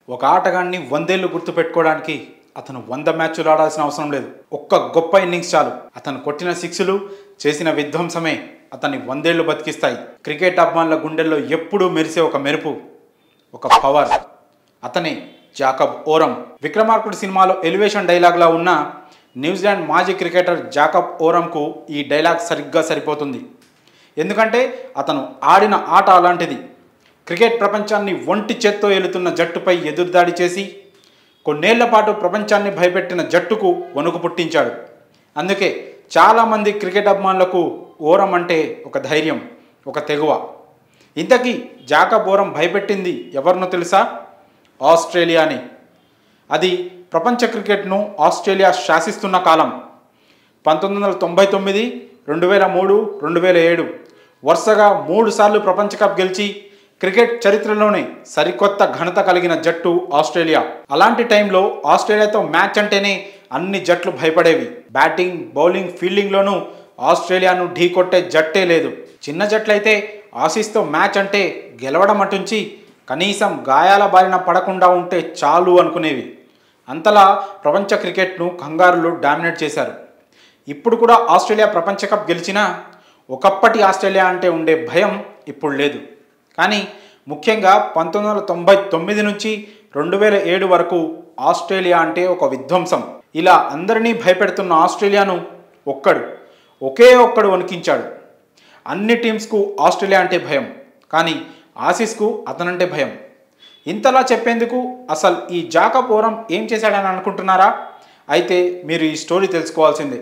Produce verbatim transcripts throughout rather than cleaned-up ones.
ఒక ఆటగాన్ని వందేళ్లు గుర్తుపెట్టుకోవడానికి అతను వంద మ్యాచ్లు ఆడాల్సిన అవసరం లేదు. ఒక్క గొప్ప ఇన్నింగ్స్ చాలు. అతను కొట్టిన సిక్స్లు, చేసిన విధ్వంసమే అతన్ని వందేళ్లు బతికిస్తాయి. క్రికెట్ అభిమానుల గుండెల్లో ఎప్పుడూ మెరిసే ఒక మెరుపు, ఒక పవర్, అతనే జాకబ్ ఓరం. విక్రమార్కుడు సినిమాలో ఎలివేషన్ డైలాగ్లా ఉన్న న్యూజిలాండ్ మాజీ క్రికెటర్ జాకబ్ ఓరంకు ఈ డైలాగ్ సరిగ్గా సరిపోతుంది. ఎందుకంటే అతను ఆడిన ఆట అలాంటిది. క్రికెట్ ప్రపంచాన్ని ఒంటి చేత్తో ఏలుతున్న జట్టుపై ఎదురుదాడి చేసి కొన్నేళ్ల పాటు ప్రపంచాన్ని భయపెట్టిన జట్టుకు వణుకు పుట్టించాడు. అందుకే చాలామంది క్రికెట్ అభిమానులకు ఓరం అంటే ఒక ధైర్యం, ఒక తెగువ. ఇంతకీ జాకబ్ ఓరం భయపెట్టింది ఎవరినో తెలుసా? ఆస్ట్రేలియాని. అది ప్రపంచ క్రికెట్ను ఆస్ట్రేలియా శాసిస్తున్న కాలం. పంతొమ్మిది వందల తొంభై తొమ్మిది రెండు వేల మూడు రెండు వేల ఏడు వరుసగా మూడు సార్లు ప్రపంచ కప్ గెలిచి క్రికెట్ చరిత్రలోనే సరికొత్త ఘనత కలిగిన జట్టు ఆస్ట్రేలియా. అలాంటి టైంలో ఆస్ట్రేలియాతో మ్యాచ్ అంటేనే అన్ని జట్లు భయపడేవి. బ్యాటింగ్, బౌలింగ్, ఫీల్డింగ్లోనూ ఆస్ట్రేలియాను ఢీ కొట్టే జట్టే లేదు. చిన్న జట్లయితే ఆసీస్తో మ్యాచ్ అంటే గెలవడం అటుంచి కనీసం గాయాల బారిన పడకుండా ఉంటే చాలు అనుకునేవి. అంతలా ప్రపంచ క్రికెట్ను కంగారులు డామినేట్ చేశారు. ఇప్పుడు కూడా ఆస్ట్రేలియా ప్రపంచ కప్ గెలిచినా ఒకప్పటి ఆస్ట్రేలియా అంటే ఉండే భయం ఇప్పుడు లేదు. కానీ ముఖ్యంగా పంతొమ్మిది వందల తొంభై తొమ్మిది నుంచి రెండు వేల ఏడు వరకు ఆస్ట్రేలియా అంటే ఒక విధ్వంసం. ఇలా అందరినీ భయపెడుతున్న ఆస్ట్రేలియాను ఒక్కడు, ఒకే ఒక్కడు వణికించాడు. అన్ని టీమ్స్కు ఆస్ట్రేలియా అంటే భయం, కానీ ఆసీస్కు అతనంటే భయం. ఇంతలా చెప్పేందుకు అసలు ఈ జాకబ్ ఓరం ఏం చేశాడని అనుకుంటున్నారా? అయితే మీరు ఈ స్టోరీ తెలుసుకోవాల్సిందే.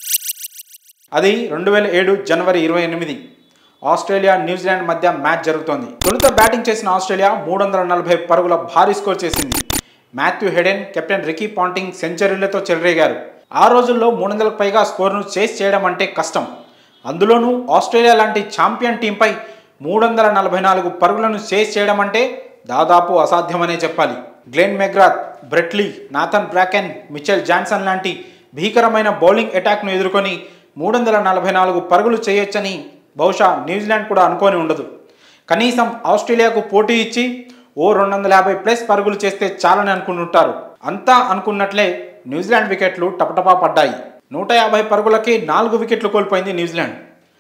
అది రెండు వేల ఏడు జనవరి ఇరవై ఎనిమిది ఆస్ట్రేలియా న్యూజిలాండ్ మధ్య మ్యాచ్ జరుగుతోంది. తొలుత బ్యాటింగ్ చేసిన ఆస్ట్రేలియా మూడు వందల నలభై పరుగుల భారీ స్కోర్ చేసింది. Matthew Hayden, captain Ricky Ponting సెంచరీలతో చెలరేగారు. ఆ రోజుల్లో మూడు వందలకు పైగా స్కోర్ను చేస్ చేయడం అంటే కష్టం. అందులోనూ ఆస్ట్రేలియా లాంటి ఛాంపియన్ టీంపై మూడు వందల నలభై నాలుగు పరుగులను చేస్ చేయడం అంటే దాదాపు అసాధ్యమనే చెప్పాలి. Glenn McGrath, Brett Lee, Nathan Bracken, Mitchell Johnson లాంటి భీకరమైన బౌలింగ్ అటాక్ను ఎదుర్కొని మూడు వందల నలభై నాలుగు పరుగులు చేయొచ్చని బహుశా న్యూజిలాండ్ కూడా అనుకొని ఉండదు. కనీసం ఆస్ట్రేలియాకు పోటీ ఇచ్చి ఓ రెండు వందల యాభై ప్లస్ పరుగులు చేస్తే చాలని అనుకుంటుంటారు. అంతా అనుకున్నట్లే న్యూజిలాండ్ వికెట్లు టపటపా పడ్డాయి. నూట యాభై పరుగులకి నాలుగు వికెట్లు కోల్పోయింది న్యూజిలాండ్.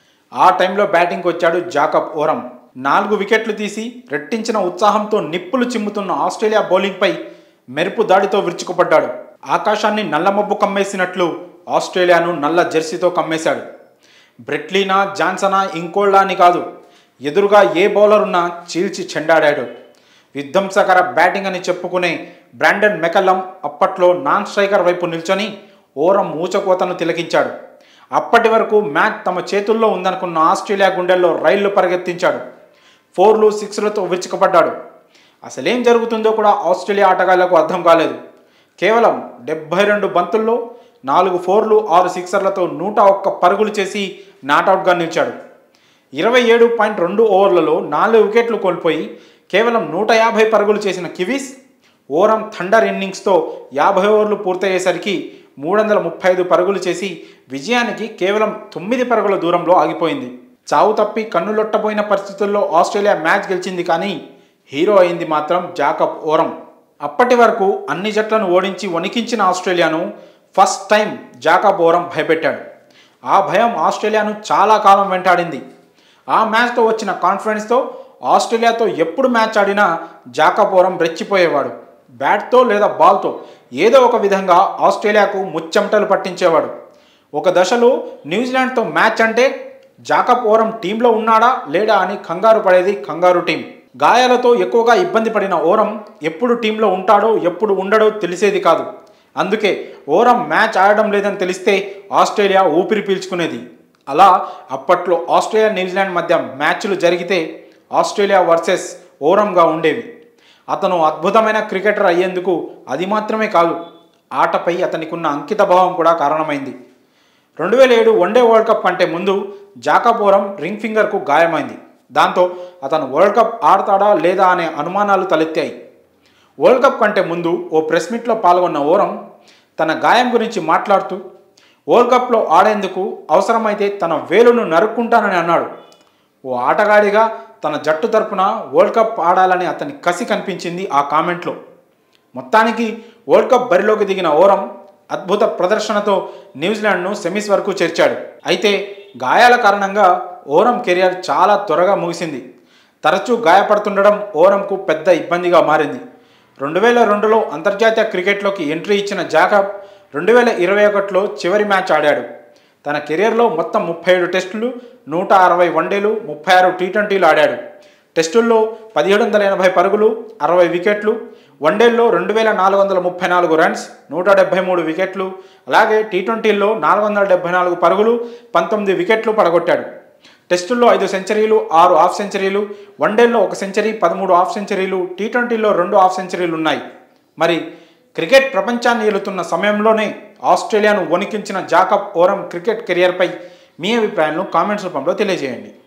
ఆ టైంలో బ్యాటింగ్కి వచ్చాడు జాకబ్ ఓరం. నాలుగు వికెట్లు తీసి రెట్టించిన ఉత్సాహంతో నిప్పులు చిమ్ముతున్న ఆస్ట్రేలియా బౌలింగ్పై మెరుపు దాడితో విరుచుకుపడ్డాడు. ఆకాశాన్ని నల్లమబ్బు కమ్మేసినట్లు ఆస్ట్రేలియాను నల్ల జెర్సీతో కమ్మేశాడు. బ్రెట్లీనా, జాన్సనా, ఇంకోళ్ళా అని కాదు, ఎదురుగా ఏ బౌలర్ ఉన్నా చీల్చి చెండాడాడు. విధ్వంసకర బ్యాటింగ్ అని చెప్పుకునే బ్రాండన్ మెకల్లం అప్పట్లో నాన్ స్ట్రైకర్ వైపు నిల్చొని ఓరం ఊచకోతను తిలకించాడు. అప్పటి వరకు మ్యాచ్ తమ చేతుల్లో ఉందనుకున్న ఆస్ట్రేలియా గుండెల్లో రైళ్లు పరిగెత్తించాడు. ఫోర్లు, సిక్స్లతో విరుచుకుపడ్డాడు. అసలేం జరుగుతుందో కూడా ఆస్ట్రేలియా ఆటగాళ్లకు అర్థం కాలేదు. కేవలం డెబ్బై రెండు బంతుల్లో నాలుగు ఫోర్లు, ఆరు సిక్సర్లతో నూట ఒక్క పరుగులు చేసి నాటౌట్గా నిలిచాడు. ఇరవై ఏడు పాయింట్ రెండు ఓవర్లలో నాలుగు వికెట్లు కోల్పోయి కేవలం నూట యాభై పరుగులు చేసిన కివీస్ ఓరం థండర్ ఇన్నింగ్స్తో యాభై ఓవర్లు పూర్తయ్యేసరికి మూడు వందల ముప్పై ఐదు పరుగులు చేసి విజయానికి కేవలం తొమ్మిది పరుగుల దూరంలో ఆగిపోయింది. చావు తప్పి కన్నులొట్టబోయిన పరిస్థితుల్లో ఆస్ట్రేలియా మ్యాచ్ గెలిచింది, కానీ హీరో అయింది మాత్రం జాకబ్ ఓరం. అప్పటి వరకు అన్ని జట్లను ఓడించి వణికించిన ఆస్ట్రేలియాను ఫస్ట్ టైం జాకబ్ ఓరం భయపెట్టాడు. ఆ భయం ఆస్ట్రేలియాను చాలా కాలం వెంటాడింది. ఆ మ్యాచ్తో వచ్చిన కాన్ఫిడెన్స్తో ఆస్ట్రేలియాతో ఎప్పుడు మ్యాచ్ ఆడినా జాకబ్ ఓరం రెచ్చిపోయేవాడు. బ్యాట్తో లేదా బాల్తో ఏదో ఒక విధంగా ఆస్ట్రేలియాకు ముచ్చెమటలు పట్టించేవాడు. ఒక దశలో న్యూజిలాండ్తో మ్యాచ్ అంటే జాకబ్ ఓరం టీంలో ఉన్నాడా లేడా అని కంగారు పడేది కంగారు టీం. గాయాలతో ఎక్కువగా ఇబ్బంది పడిన ఓరం ఎప్పుడు టీంలో ఉంటాడో ఎప్పుడు ఉండడో తెలిసేది కాదు. అందుకే ఓరం మ్యాచ్ ఆడడం లేదని తెలిస్తే ఆస్ట్రేలియా ఊపిరి పీల్చుకునేది. అలా అప్పట్లో ఆస్ట్రేలియా న్యూజిలాండ్ మధ్య మ్యాచ్లు జరిగితే ఆస్ట్రేలియా వర్సెస్ ఓరంగా ఉండేవి. అతను అద్భుతమైన క్రికెటర్ అయ్యేందుకు అది మాత్రమే కాదు, ఆటపై అతనికి ఉన్న అంకిత భావం కూడా కారణమైంది. రెండు వేల ఏడు వన్డే వరల్డ్ కప్ కంటే ముందు జాకబ్ ఓరం రింగ్ ఫింగర్కు గాయమైంది. దాంతో అతను వరల్డ్ కప్ ఆడతాడా లేదా అనే అనుమానాలు తలెత్తాయి. వరల్డ్ కప్ కంటే ముందు ఓ ప్రెస్ మీట్లో పాల్గొన్న ఓరం తన గాయం గురించి మాట్లాడుతూ వరల్డ్ కప్లో ఆడేందుకు అవసరమైతే తన వేలును నరుక్కుంటానని అన్నాడు. ఓ ఆటగాడిగా తన జట్టు తరపున వరల్డ్ కప్ ఆడాలని అతని కసి కనిపించింది ఆ కామెంట్లో. మొత్తానికి వరల్డ్ కప్ బరిలోకి దిగిన ఓరం అద్భుత ప్రదర్శనతో న్యూజిలాండ్ను సెమీస్ వరకు చేర్చాడు. అయితే గాయాల కారణంగా ఓరం కెరియర్ చాలా త్వరగా ముగిసింది. తరచూ గాయపడుతుండడం ఓరంకు పెద్ద ఇబ్బందిగా మారింది. రెండు వేల రెండులో అంతర్జాతీయ క్రికెట్లోకి ఎంట్రీ ఇచ్చిన జాకబ్ రెండు వేల ఇరవై ఒకటిలో చివరి మ్యాచ్ ఆడాడు. తన కెరియర్లో మొత్తం ముప్పై ఏడు టెస్టులు, నూట అరవై వన్డేలు, ముప్పై ఆరు టీ ట్వంటీలు ఆడాడు. టెస్టుల్లో పదిహేడు వందల ఎనభై పరుగులు, అరవై వికెట్లు, వన్డేల్లో రెండు వేల నాలుగు వందల ముప్పై నాలుగు రన్స్, నూట డెబ్బై మూడు వికెట్లు, అలాగే టీ ట్వంటీల్లో నాలుగు వందల డెబ్బై నాలుగు పరుగులు, పంతొమ్మిది వికెట్లు పడగొట్టాడు. టెస్టుల్లో ఐదు సెంచరీలు, ఆరు హాఫ్ సెంచరీలు, వన్డేల్లో ఒక సెంచరీ, పదమూడు హాఫ్ సెంచరీలు, టీ ట్వంటీలో రెండు హాఫ్ సెంచరీలు ఉన్నాయి. మరి క్రికెట్ ప్రపంచాన్ని ఏలుతున్న సమయంలోనే ఆస్ట్రేలియాను వణికించిన జాకబ్ ఓరం క్రికెట్ కెరియర్పై మీ అభిప్రాయాలను కామెంట్స్ రూపంలో తెలియజేయండి.